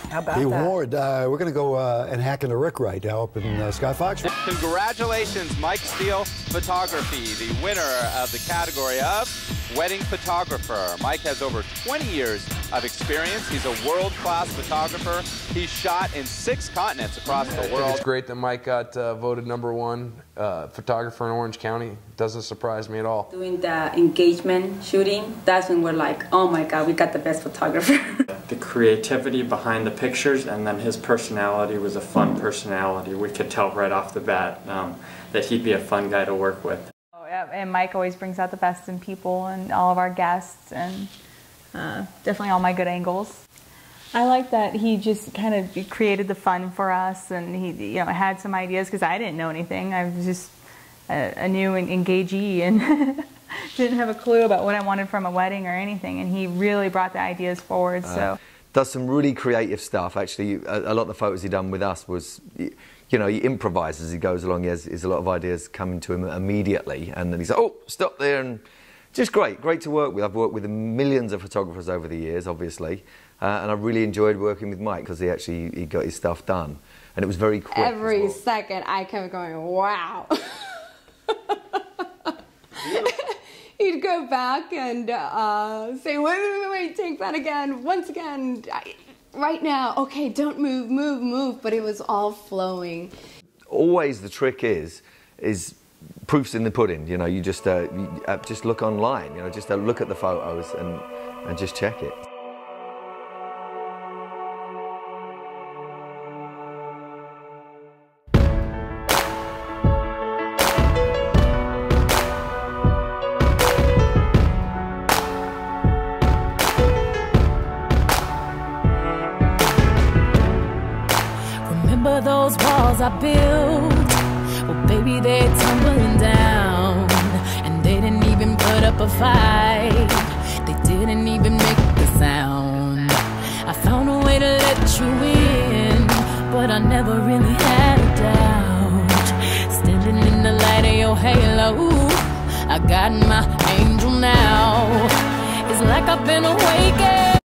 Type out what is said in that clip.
How about Hey, that? Ward, we're going to go and hack into Rick right now up in Sky Fox. Congratulations, Mike Steele Photography, the winner of the category of Wedding Photographer. Mike has over 20 years of experience. He's a world-class photographer. He's shot in 6 continents across the world. It's great that Mike got voted #1 photographer in Orange County. Doesn't surprise me at all. Doing the engagement shooting, that's when we're like, oh my God, we got the best photographer. The creativity behind the pictures, and then his personality was a fun personality. We could tell right off the bat that he'd be a fun guy to work with. Oh, yeah, and Mike always brings out the best in people and all of our guests, and definitely all my good angles. I like that he just kind of created the fun for us, and he had some ideas because I didn't know anything. I was just a new engagee and didn't have a clue about what I wanted from a wedding or anything, and he really brought the ideas forward. So does some really creative stuff. Actually, a lot of the photos he done with us was, he improvises as he goes along. He has a lot of ideas coming to him immediately, and then he's like, oh, stop there, and just great to work with. I've worked with millions of photographers over the years, obviously, and I really enjoyed working with Mike because he got his stuff done, and it was very quick. Every second I kept going, wow. He'd go back and say, wait, take that again, once again, right now, okay, don't move, but it was all flowing. Always the trick is proof's in the pudding, you just look online, just look at the photos and just check it. Remember those walls I built? Well, baby, they're tumbling down, and they didn't even put up a fight. They didn't even make the sound. I found a way to let you in, but I never really had a doubt. Standing in the light of your halo, I got my angel now. It's like I've been awakened.